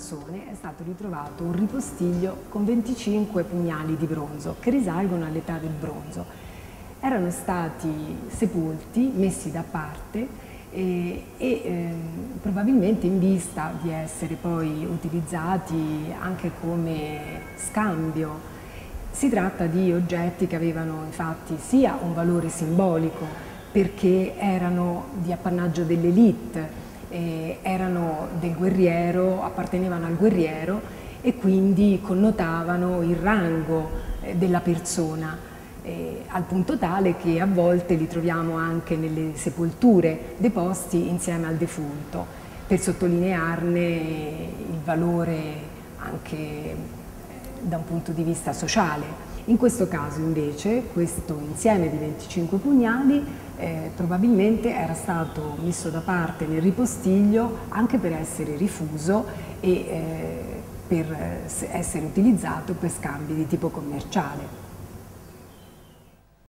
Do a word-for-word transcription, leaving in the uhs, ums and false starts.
persone è stato ritrovato un ripostiglio con venticinque pugnali di bronzo che risalgono all'età del bronzo. Erano stati sepolti, messi da parte e, e eh, probabilmente in vista di essere poi utilizzati anche come scambio. Si tratta di oggetti che avevano infatti sia un valore simbolico perché erano di appannaggio dell'élite, eh, erano del guerriero, appartenevano al guerriero e quindi connotavano il rango eh, della persona, eh, al punto tale che a volte li troviamo anche nelle sepolture deposti insieme al defunto, per sottolinearne il valore anche eh, da un punto di vista sociale. In questo caso invece questo insieme di venticinque pugnali eh, probabilmente era stato messo da parte nel ripostiglio anche per essere rifuso e eh, per essere utilizzato per scambi di tipo commerciale.